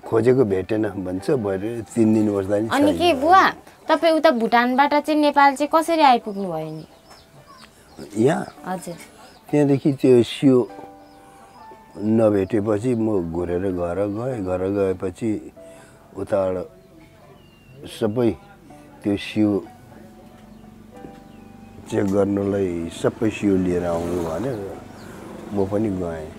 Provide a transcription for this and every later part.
खोजेको भेटेन भन्छ भरे 3 दिन बस्दा नि अनि के बुवा तपाई उता भुटानबाट चाहिँ नेपाल चाहिँ कसरी आइपुग्नु भयो नि यहाँ हजुर त्यहाँदेखि त्यो सियो नभेटेपछि म घुरेर घर गएपछि उताबाट सबै त्यो सियो चेक गर्नलाई सबै सियो लिएर आउनु भने म पनि गएँ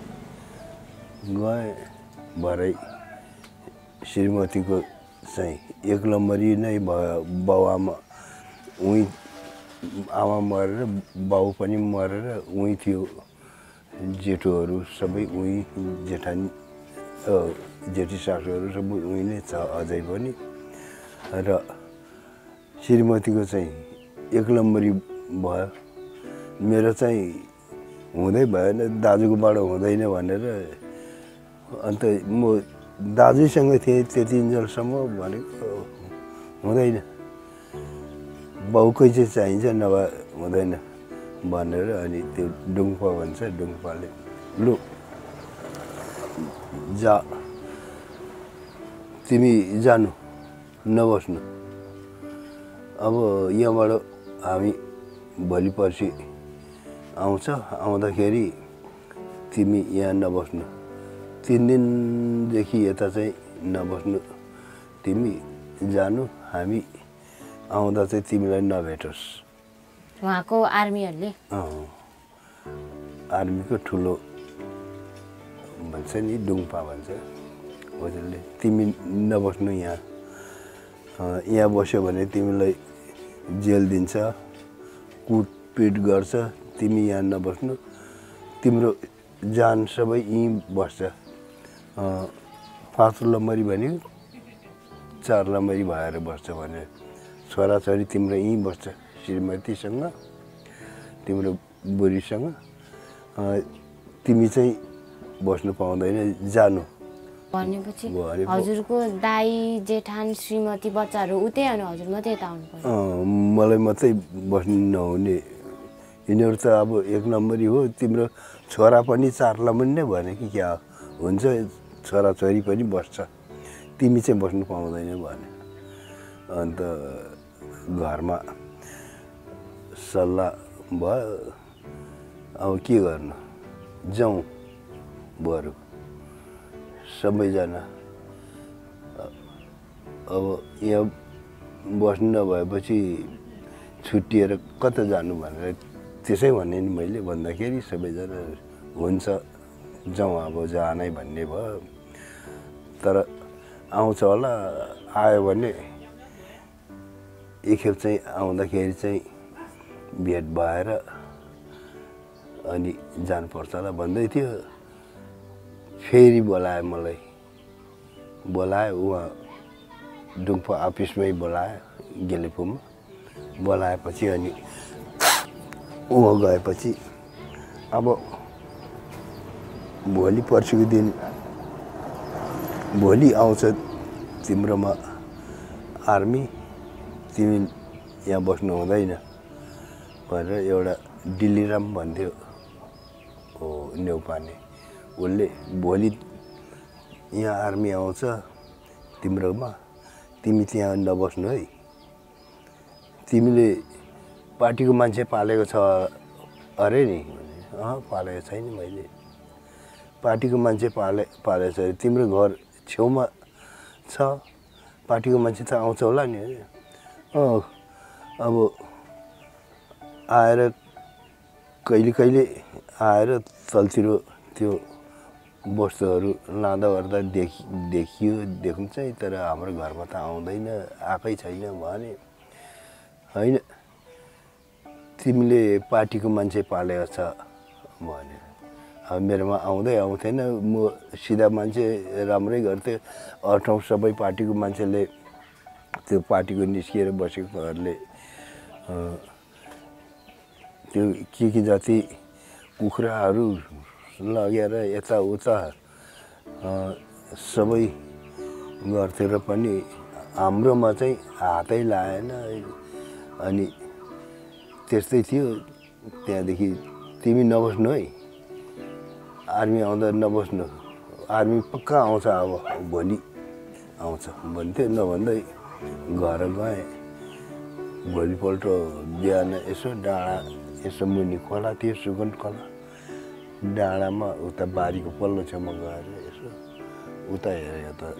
भरै श्रीमतीको चाहिँ 1 नम्बरी नै भयो बाउआमा उही आमा मरेर बाउ पनि मरेर उही थियो जेठोहरू सबै उही जेठानी जेठी सासूहरू सबै उही नै छ अझै पनि र श्रीमतीको चाहिँ 1 नम्बरी भयो मेरो चाहिँ हुँदै भएन दाजुकोबाट हुँदैन भनेर अन्त म दाजुसँग थिएँ त्यतिन्जेलसम्म भनेको हुँदैन बाउकै चाहिँ चाहिन्छ नभए हुँदैन भनेर अनि त्यो डुङ्पा भन्छ डुङ्पाले लु जा तिमी जानु नबस्नु अब यहाँबाट हामी भोलि पर्सि आउँछ आउँदाखेरि तिमी यहाँ नबस्नु 3 दिनदेखि यता चाहिँ नबस्नु तिमी जानु हामी आउँदा चाहिँ तिमीलाई नभेटोस् उहाँको आर्मीहरूले आर्मीको ठुलो भन्छ नि डुङ्पा भन्छ हजुरले तिमी नबस्नु यहाँ बस्यो भने तिमीलाई जेल दिन्छ कुटपिट गर्छ तिमी यहाँ नबस्नु तिम्रो जान सबै यहीँ बस्छ 5 नम्बरी भन्यो 4 नम्बरी भएर बस्छ भने छोराछोरी तिम्रो यहीँ बस्छ श्रीमतीसँग तिम्रो बुढीसँग तिमी चाहिँ बस्नु पाउँदैन जानु भनेपछि हजुरको दाइ जेठान श्रीमती बच्चाहरू उतै अनि हजुर मात्रै यता आउनु पर्यो मलाई मात्रै बस्नु नहुने यिनीहरू त अब 1 नम्बरी हो तिम्रो छोरा पनि 4 नम्बरी नै भने कि क्या हुन्छ छोराछोरी पनि बस्छ तिमी चाहिँ बस्नु पाउँदैन भने अन्त घरमा सल्लाह भयो अब के गर्नु जाउँ बरु सबैजना अब यहाँ बस्नु नभएपछि छुट्टिएर कता जानु भनेर त्यसै भने नि मैले भन्दाखेरि सबैजना हुन्छ जाउँ अब जानै भन्ने भयो तर आउँछ होला आयो भने एकखेप चाहिँ आउँदाखेरि चाहिँ भेट भएर अनि जानुपर्छ होला भन्दै थियो फेरि बोलायो मलाई उहाँ डुङ्पा अफिसमै बोलायो गेलेपुमा बोलाएपछि अनि उहाँ गएपछि अब भोलि पर्सिको दिन भोलि आउँछ तिम्रोमा आर्मी तिमी यहाँ बस्नु हुँदैन भनेर एउटा डिलिराम भन्थ्यो हो नेउपाने उसले भोलि यहाँ आर्मी आउँछ तिम्रोमा तिमी त्यहाँ नबस्नु है तिमीले पार्टीको मान्छे पालेको छ अरे नि पालेको छैन मैले पार्टीको मान्छे पालेको छ अरे तिम्रो घर छेउमा छ पार्टीको मान्छे त आउँछ होला नि अब आएर कहिले आएर तलतिर त्यो वस्तुहरू लाँदा ओर्दा देखौँ चाहिँ तर हाम्रो घरमा त आउँदैन आएकै छैन भने होइन तिमीले पार्टीको मान्छे पालेको छ भने अब मेरोमा आउँथेन म सिधा मान्छे राम्रै गर्थेँ अरू ठाउँ सबै पार्टीको मान्छेले त्यो पार्टीको निस्किएर बसेकोहरूले त्यो के जाति कुखुराहरू लगेर यताउता सबै गर्थ्यो र पनि हाम्रोमा चाहिँ हातै लाएन अनि त्यस्तै थियो त्यहाँदेखि तिमी नबस्नु है आर्मी आउँदा नबस्नु आर्मी पक्का आउँछ अब भोलि आउँछ भन्थ्यो। नभन्दै घर गएँ। भोलिपल्ट बिहान यसो डाँडा यसो मुनि खोला थियो, सुगन खोला, डाँडामा उता बारीको पल्लो छेउमा गएर यसो उता हेरेँ त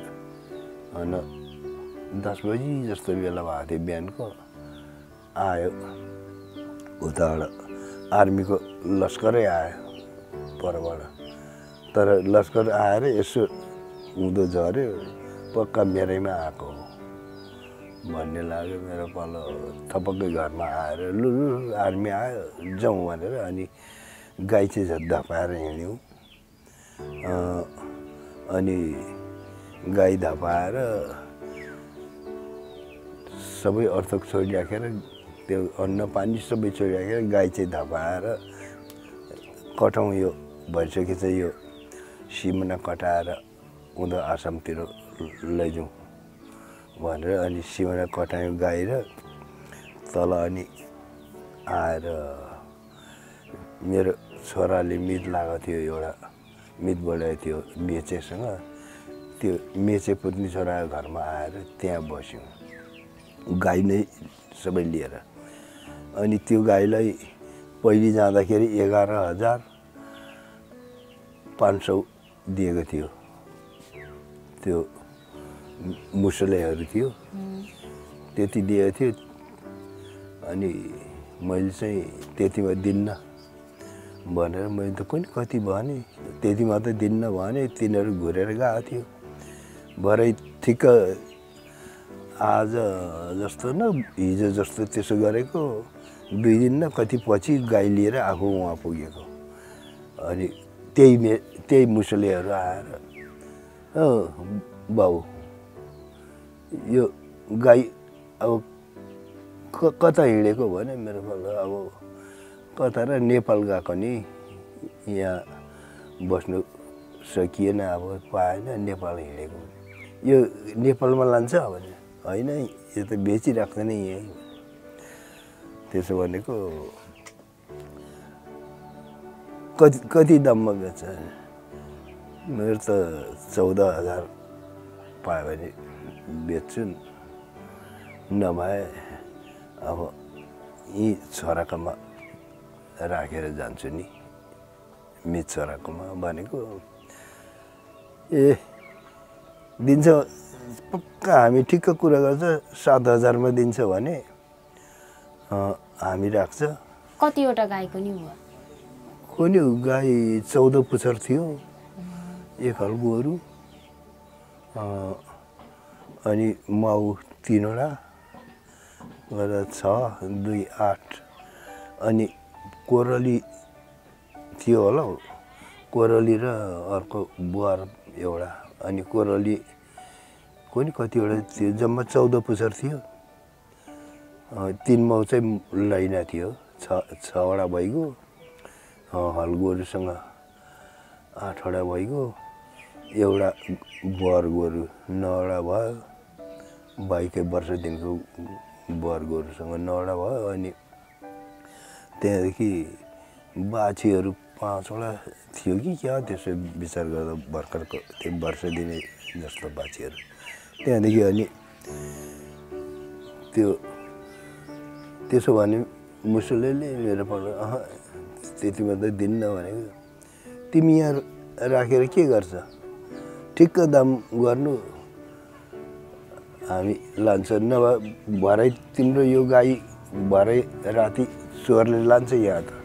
10 बजी जस्तो बेला भएको थियो बिहानको। आयो उताबाट आर्मीको लस्करै आयो परबाट। तर लस्कर आएर यसो उँधो झऱ्यो, पक्का मेरैमा आएको हो भन्ने लाग्यो। मेरो पालो थपक्कै घरमा आएर लु आर्मी आयो जाउँ भनेर अनि गाई चाहिँ धपाएर हिँड्यौँ। अनि गाई धपाएर सबै अर्थक छोडिराखेर त्यो अन्न पानी सबै छोडिराखेर गाई चाहिँ धपाएर कटाउँ यो भइसकेछ, यो सिमुना कटाएर उँधो आसामतिर लैजाउँ भनेर अनि सिमुना कटायौँ गाई र तल। अनि आएर मेरो छोराले मित लगाएको थियो, एउटा मित बढाएको थियो मेचेसँग। त्यो मेचे पुत्नी छोराको घरमा आएर त्यहाँ बस्यौँ गाई नै सबै लिएर। अनि त्यो गाईलाई पहिले जाँदाखेरि 11,500 दिएको थियो। त्यो मुसलेहरू थियो त्यति दिएको थियो। अनि मैले चाहिँ त्यतिमा दिन्न भनेर मैले त कुनि कति भने त्यतिमा त दिन्न भने तिनीहरू घुरेर गएको थियो। भरे ठिक्क आज जस्तो न हिजो जस्तो त्यसो गरेको 2 दिन न कति पछि गाई लिएर आफू उहाँ पुगेको। अनि त्यही मुसलेहरू आएर बाउ यो गाई अब कता हिँडेको भने मेरो पालो अब कता र नेपाल गएको नि, यहाँ बस्नु सकिएन, अब पाएन, नेपाल हिँडेको। यो नेपालमा लान्छ भने होइन, यो त बेचिराख्छ नि यहीँ। त्यसो भनेको कति दाममा बेच्छ? मेरो त 14,000 पायो भने बेच्छु, नभए अब यहीँ छोराकोमा राखेर जान्छु नि, मित छोराकोमा भनेको। दिन्छ पक्का हामी ठिक्क कुरा गर्छ 7,000मा दिन्छ भने हामी राख्छ। कतिवटा गाईको नि हो? कुनै गाई 14 पुच्छर थियो, एक हल गोरु, अनि माउ 3वटा गरेर 6, 2, 8। अनि कोरली थियो होला, कोरली र अर्को बुहार एउटा। अनि कोरली कुनि कतिवटा थियो, जम्मा 14 पुच्छर थियो। 3 माउ चाहिँ लैना थियो, 6वटा भइगयो। हल गोरुसँग 8वटा भइगयो। एउटा बुहार गोरु 9वटा भयो, 22 वर्ष दिनको बुहार गोरुसँग 9वटा भयो। अनि त्यहाँदेखि बाछीहरू 5वटा थियो कि क्या, त्यसो विचार गर्दा भर्खरको त्यो वर्ष दिने जस्तो बाछीहरू। त्यहाँदेखि अनि त्यसो भने मुसुलेले मेरो पालो त्यतिमा त दिन्न भनेको। तिमी यहाँ राखेर के गर्छ? ठिक्क दाम गर्नु, हामी लान्छ, नभए भरे तिम्रो यो गाई भरे राति चोरले लान्छ यहाँ त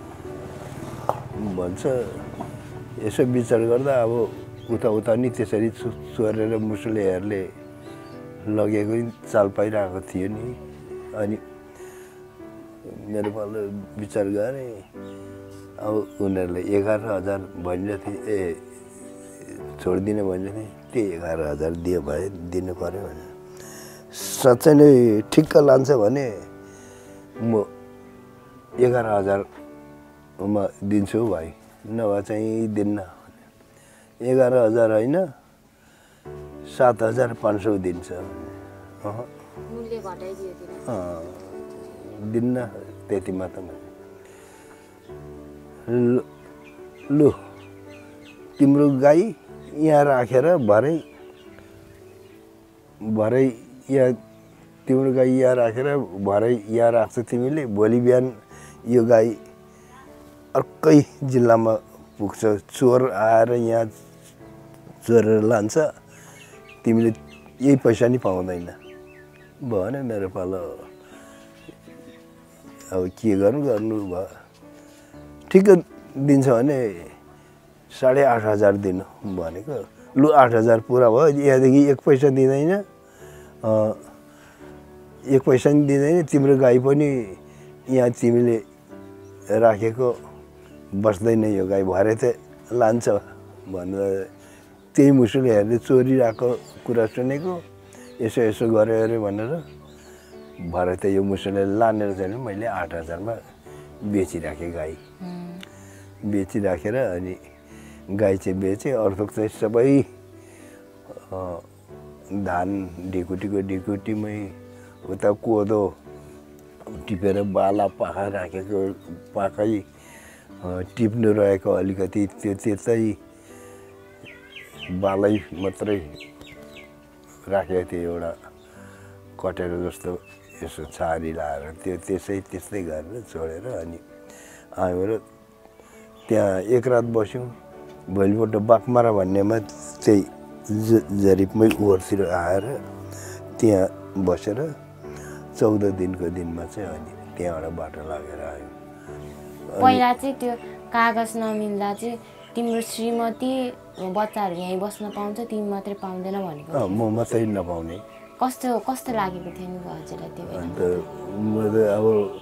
भन्छ। यसो विचार गर्दा अब उता नि त्यसरी चोरेर मुसलेहरूले लगेको चाल पाइरहेको थियो नि। अनि मेरो पालो विचार गरेँ, अब उनीहरूले 11,000 भनिरहेको थिए, छोडिदिने भनिरहेको थिएँ। त्यही 11,000 दियो भए दिनु पर्यो भने साँच्चै नै ठिक्क लान्छ भने म 11,000मा दिन्छु भाइ, नभए चाहिँ दिन्न। 11,000 होइन 7,500 दिन्छ। मूल्य घटाइदियो दिन्न त्यतिमा त। लु तिम्रो गाई यहाँ राखेर भरे भरै यहाँ तिम्रो गाई यहाँ राखेर भरै यहाँ राख्छ तिमीले, भोलि बिहान यो गाई अर्कै जिल्लामा पुग्छ, चोर आएर यहाँ चोरेर लान्छ, तिमीले यही पैसा नि पाउँदैन भने मेरो पालो अब के गर्नु भयो। ठिक्क दिन्छ भने 8,500 दिनु भनेको, लु 8,000 पुरा भयो, यहाँदेखि 1 पैसा दिँदैन, 1 पैसा नि दिँदैन, तिम्रो गाई पनि यहाँ तिमीले राखेको बस्दैन, यो गाई भरे त लान्छ भन्दा त्यही मुसुले हेर्दै चोरिरहेको कुरा सुनेको, यसो गऱ्यो अरे भनेर भरे त यो मुसुले लानेर चाहिँ मैले 8,000 मा बेचिराखेँ गाई। बेचिराखेर अनि गाई चाहिँ बेचेँ, अर्थक चाहिँ सबै धान ढिकुटीमै उता कोदो टिपेर बाला पाखा राखेको, पाखै टिप्नु रहेको अलिकति त्यतै बालै मात्रै राखेको थियो, एउटा कटेर जस्तो यसो छारी लाएर त्यस्तै गरेर छोडेर अनि आयो र त्यहाँ 1 रात बस्यौँ। भोलिपल्ट बाघमारा भन्नेमा त्यही जरिपमै ओरतिर आएर त्यहाँ बसेर 14 दिनको दिनमा चाहिँ अनि त्यहाँबाट बाटो लागेर आयो। पहिला चाहिँ त्यो कागज नमिल्दा चाहिँ तिम्रो श्रीमती बच्चाहरू यहीँ बस्न पाउँछ, तिमी मात्रै पाउँदैन भनेको? म मात्रै नपाउने। कस्तो लागेको थियो नि हजुरलाई त्यो बेला? अन्त म त अब